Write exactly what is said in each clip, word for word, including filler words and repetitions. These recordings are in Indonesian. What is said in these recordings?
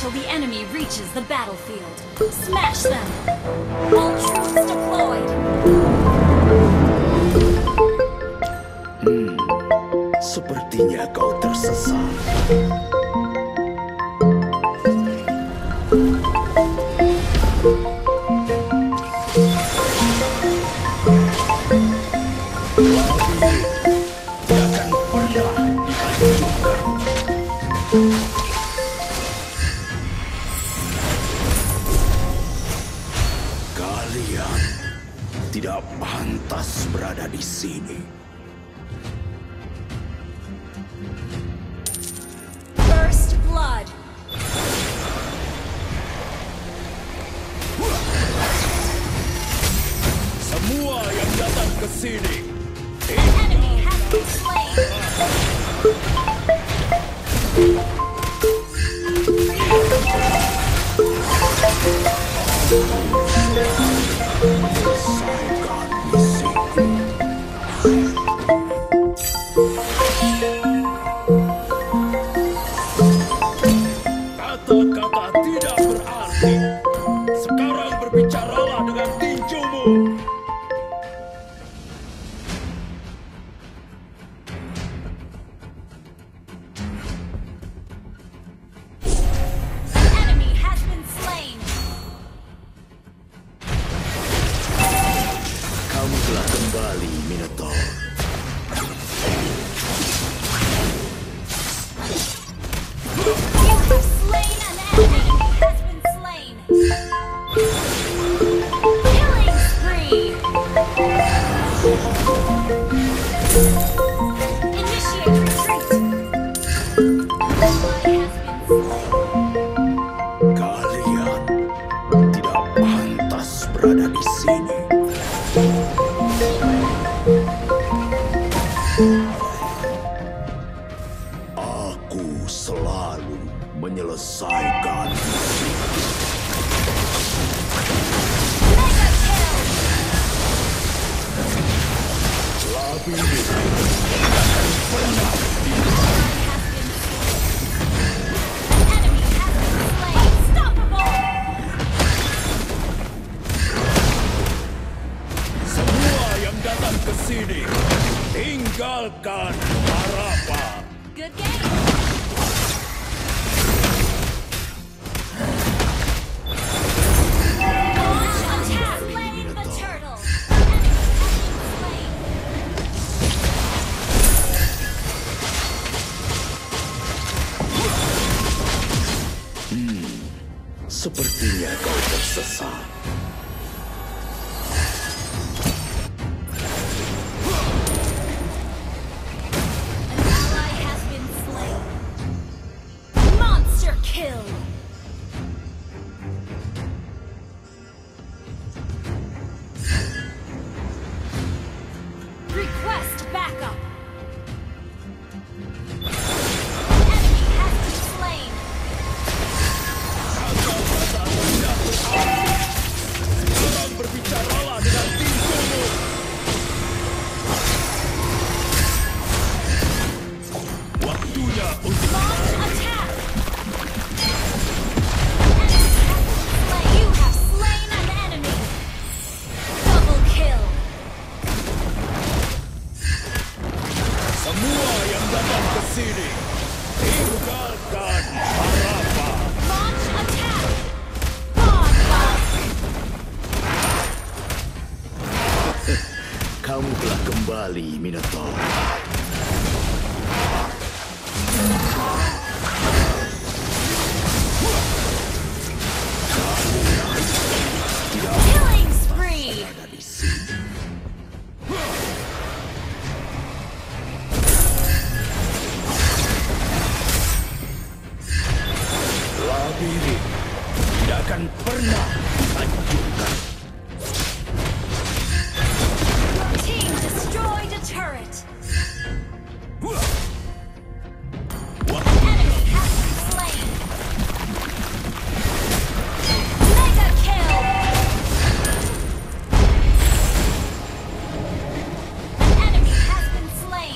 until the enemy reaches the battlefield. Smash them! All troops deployed! Hmm, sepertinya kau tersesat. Kalian tidak pantas berada di sini. First blood. Semua yang datang ke sini. Enemy has been slain. Selesaikan misiku. Kata-kata tidak berarti. Sekarang berbicaralah dengan tinjumu. Enemy has been slain. Kamu telah kembali, Minotaur. You have slain an enemy. Has been slain. Killing spree. Initiate retreat. Ally has been slain. Kalian tidak pantas berada di sini. Aku selalu menyelesaikan misi. Mega kill. Labir akan pernah Ally has been slain. Enemy has been slain. Stoppable. semua yang datang ke sini. Tinggalkan harapan. Good game. Launch attack. Slaying the turtle. Enemy has been slain. Sepertinya kau tersesat. An ally has been slain. Monster kill. Request backup. Enemy has been slain. Sekarang berbicaralah dengan tinjumu. Waktunya untuk Launch attack. Enemy has been slain. You have slain an enemy. Double kill. semua yang datang ke sini. Tinggalkan harapan. Launch attack. Bonfire. Kamu telah kembali, Minotaur. Killing spree. Ada di sini. Labirin tidak akan pernah hancurkan. Your team destroyed a turret. Enemy has been slain. Mega kill. An enemy has been slain.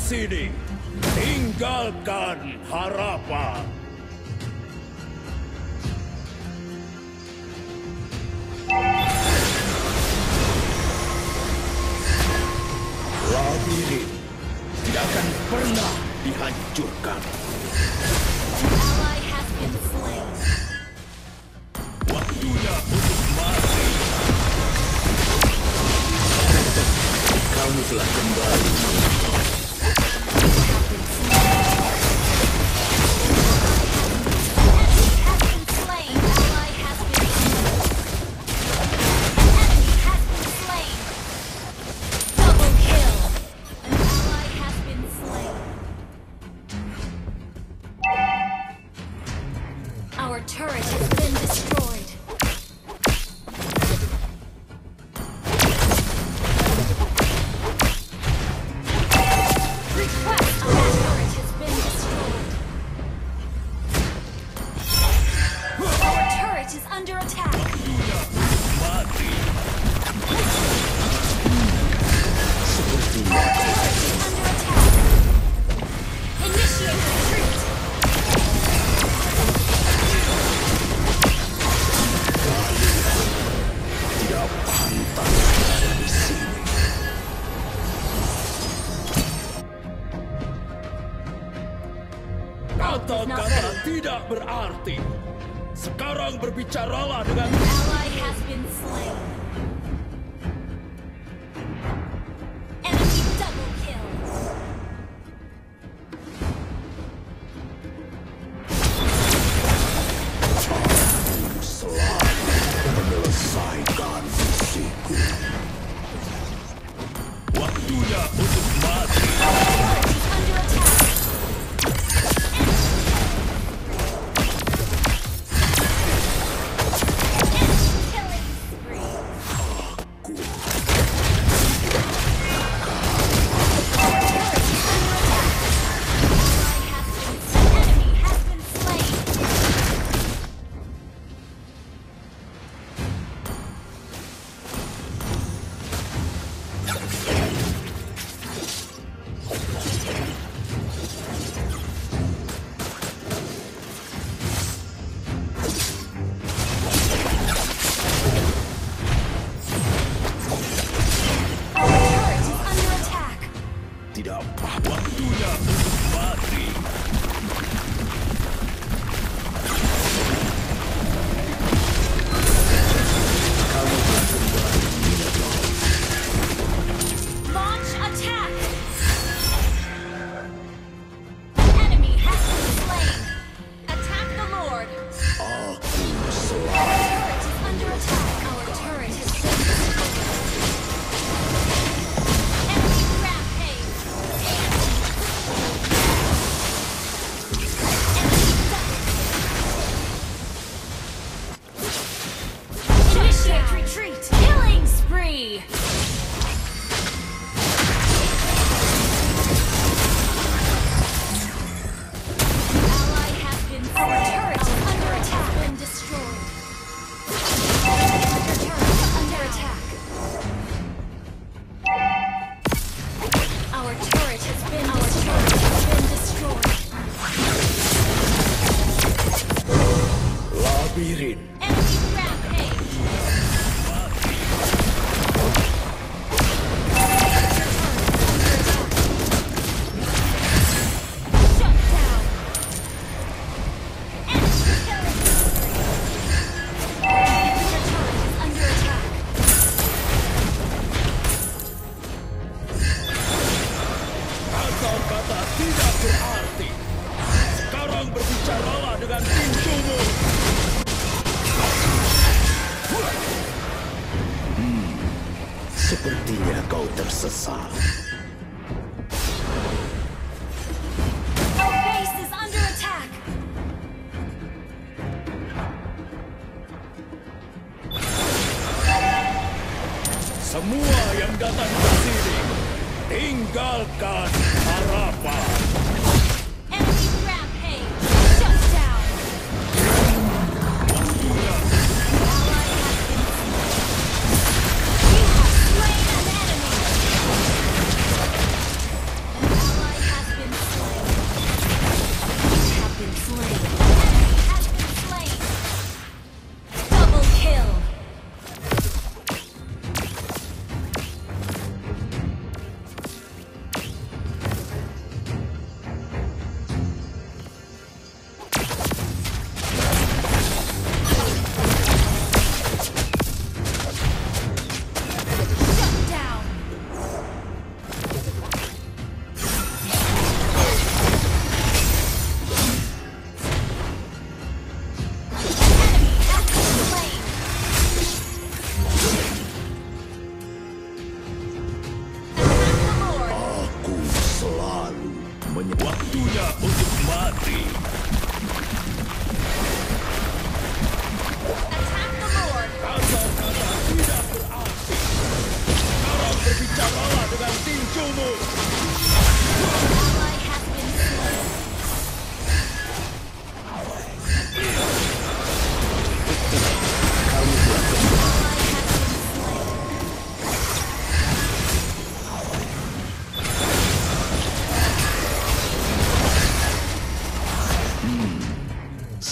sini. Tinggalkan harapan. Labirin tidak akan pernah dihancurkan. An ally has been slain. Waktunya untuk mati. Kamu telah kembali. Our turret has been destroyed. Request our turret has been destroyed. Our turret is under attack. Mati. Our turret is under attack. Initiate retreat. Tidak pantas berada di sini. Kata-kata tidak berarti. Sekarang berbicaralah dengan An ally has been slain. Enemy double kill. selalu menyelesaikan misiku. Waktunya untuk mati. Turret is under attack. Killing spree. Tidak apa waktunya untuk mati. Kamu telah kembali, Minotaur. Launch attack! Enemy has been slain. Attack the Lord. Aku selalu Turret is under attack. Our turret has been destroyed. Enemy rampage. Initiate retreat. Killing spree. Ally has been slain. Our turret is under attack. Been destroyed. Your turret is under attack. Our turret has been our turret has been destroyed. labirin. Enemy rampage. Shut down. Enemy killing spree. Your turret is under attack. Kata-kata tidak berarti. Sekarang berbicaralah dengan pintumu. Hmm, sepertinya kau tersesat. Our base is under attack. Semua yang datang ke sini, tinggalkan harapan. Enemy rampage. Shut down. Ally has been slain. You have slain an enemy. An ally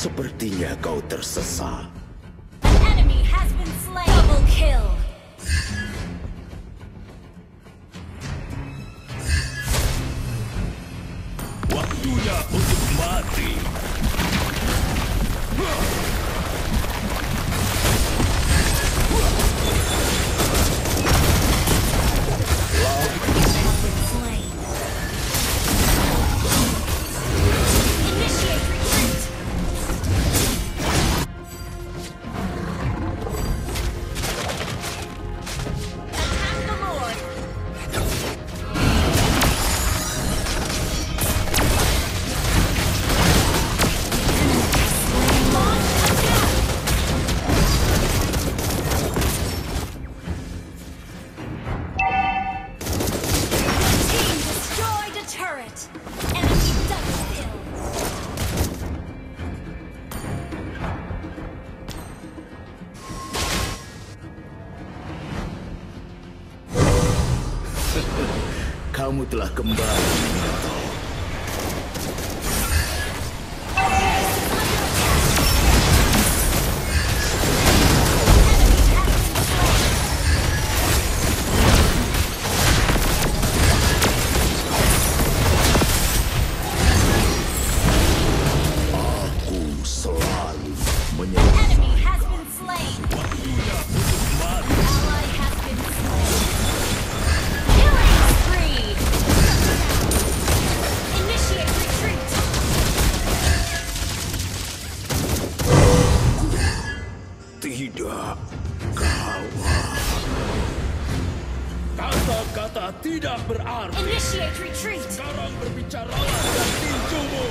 Sepertinya kau tersesat. An enemy has been slain. Double kill. Waktunya untuk mati. Slain. Initiate retreat. Attack the Lord. Launch attack. Team destroyed a turret. Enemy double kill. Kamu telah kembali. Aku selalu menyerang. Enemy has been slain. Ally has been slain. Killing spree. Initiate retreat. Tidak kawan. Kata-kata tidak berarti. Initiate retreat. Sekarang berbicaralah dengan tinjumu.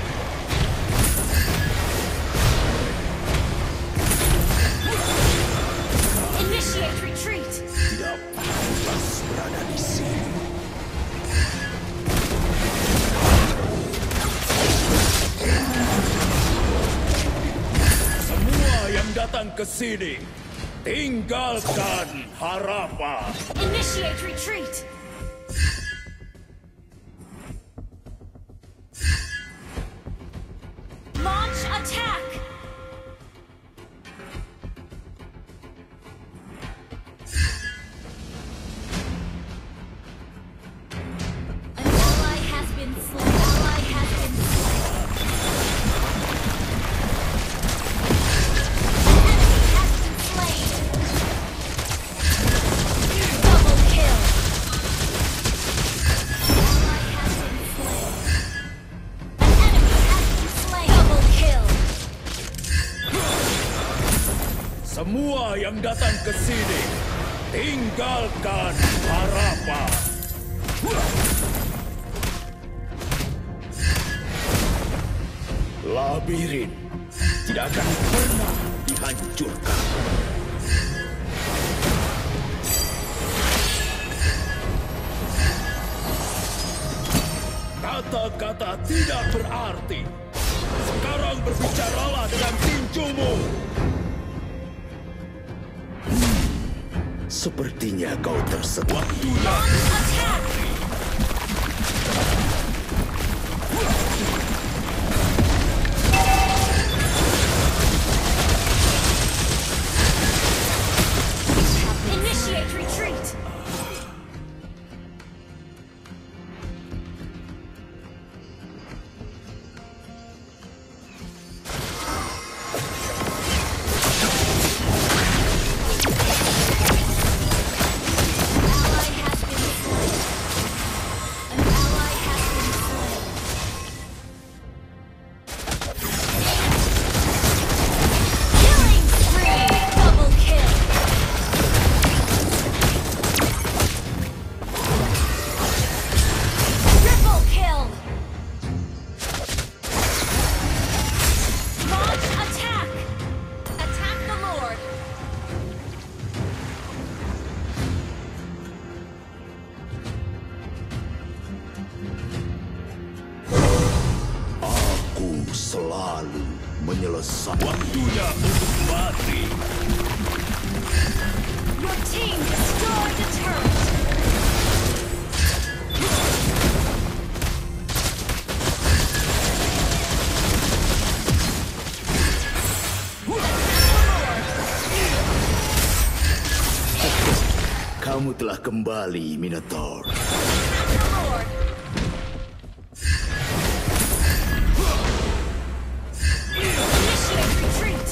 Initiate retreat. Tidak pantas berada di sini. Semua yang datang ke sini, tinggalkan harapan. Initiate retreat. Launch attack. An ally has been slain. Ally has been slain. Enemy has been slain. Double kill. Ally has been slain. An enemy has been slain. Double kill. Semua yang datang ke sini, tinggalkan harapan. Labirin tidak akan pernah dihancurkan. Kata-kata tidak berarti. Sekarang berbicaralah dengan tinjumu. Sepertinya kau tersedak. Waktunya. Attack. Initiate retreat. Ally has been slain. An ally has been slain. Killing spree. Double kill. Triple kill. Launch attack. Attack the Lord. Aku selalu menyelesaikan. Waktunya untuk mati. Your team destroyed a turret. Kamu telah kembali, Minotaur. Lord. Initiate retreat.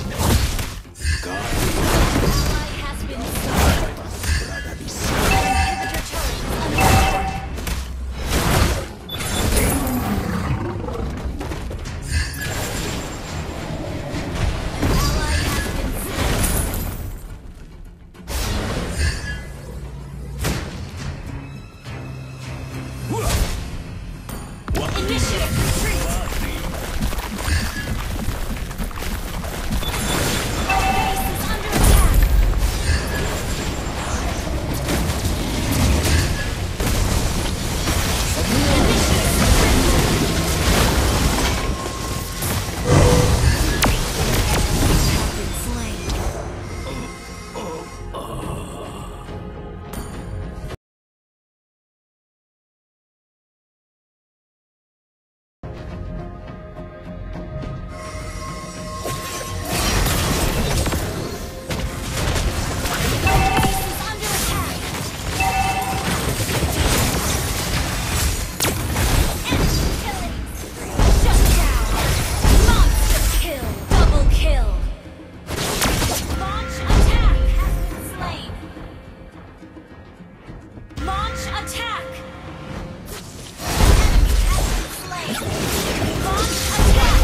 Kami Ally has been slain. berada di sini. Inhibitor turret is under attack. Ally has been slain. Initiate retreat. Base is under attack. Have been slain. Base is under attack. Enemy killing. Shut down. Monster kill. Double kill. Launch attack has been slain. Launch attack. Enemy has been slain. Launch attack.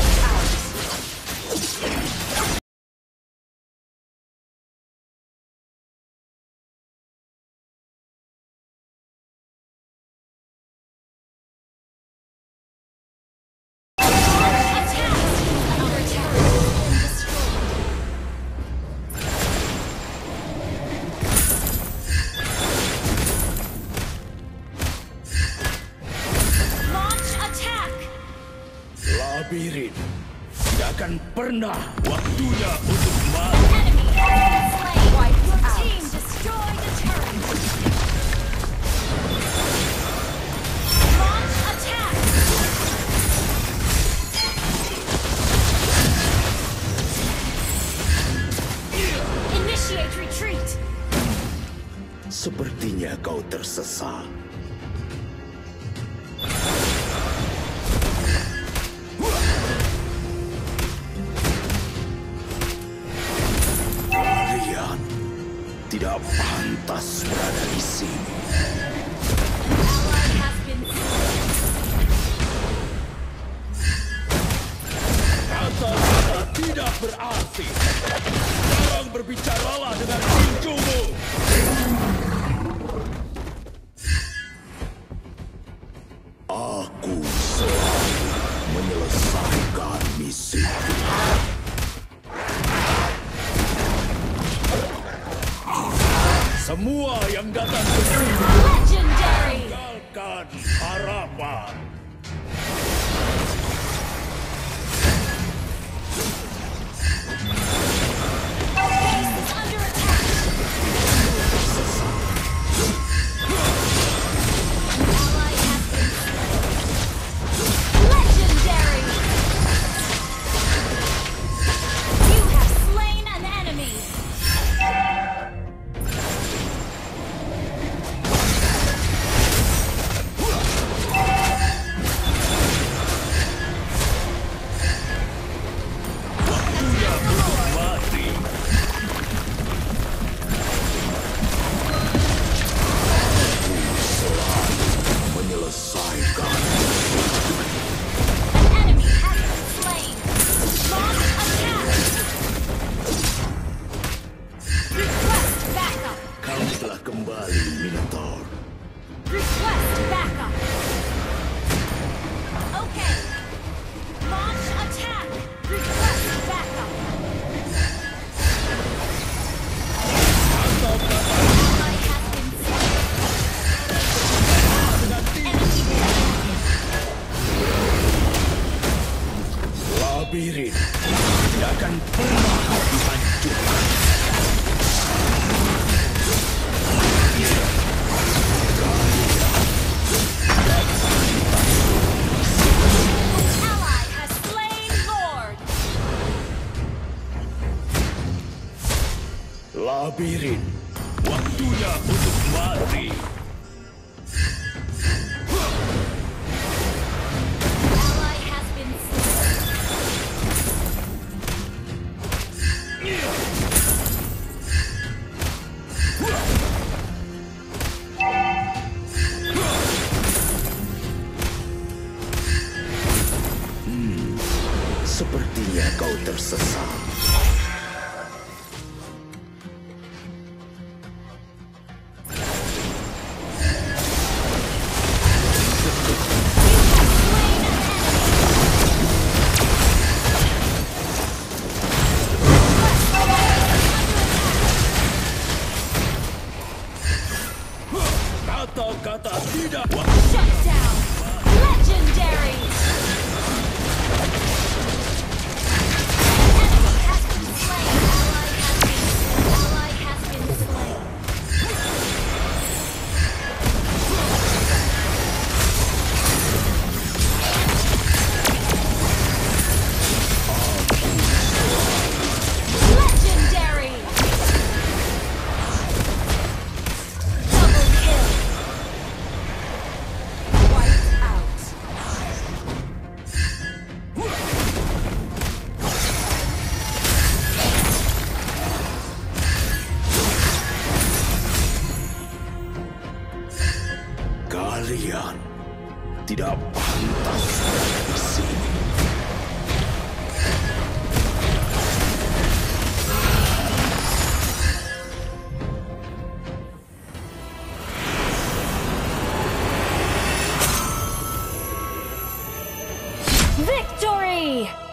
Attack. Our tower has been destroyed. Launch attack. Labirin. Tidak akan pernah waktunya untuk mati. Enemy has been slain. Your team destroyed a turret. Launch attack. Initiate retreat. Sepertinya kau tersesat. Kalian tidak pantas berada di sini. Ally has been slain. Kata-kata tidak berarti. Sekarang berbicaralah dengan tinjumu. Aku selalu menyelesaikan misiku. Semua yang datang ke sini Legendary. tinggalkan harapan. Base is under attack. Ally has been slain. Legendary. You have slain an enemy. Waktunya untuk mati. Aku selalu menyelesaikan. An enemy has been slain. Launch attack. Request backup. Kamu telah kembali, Minotaur. Request backup. Okay. Launch attack. Request backup. Ally has been slain. Enemy Labirin tidak akan pernah dihancurkan. ally has slain Lord. Labirin, waktunya untuk mati. Ally has been slain. Sepertinya kau tersesat. Kata-kata tidak. Shut down. Legendary. Enemy has been slain. Ally has been slain. Ally has been slain. Legendary. Double kill. Wiped out. Kalian tidak pantas berada di sini. Victory!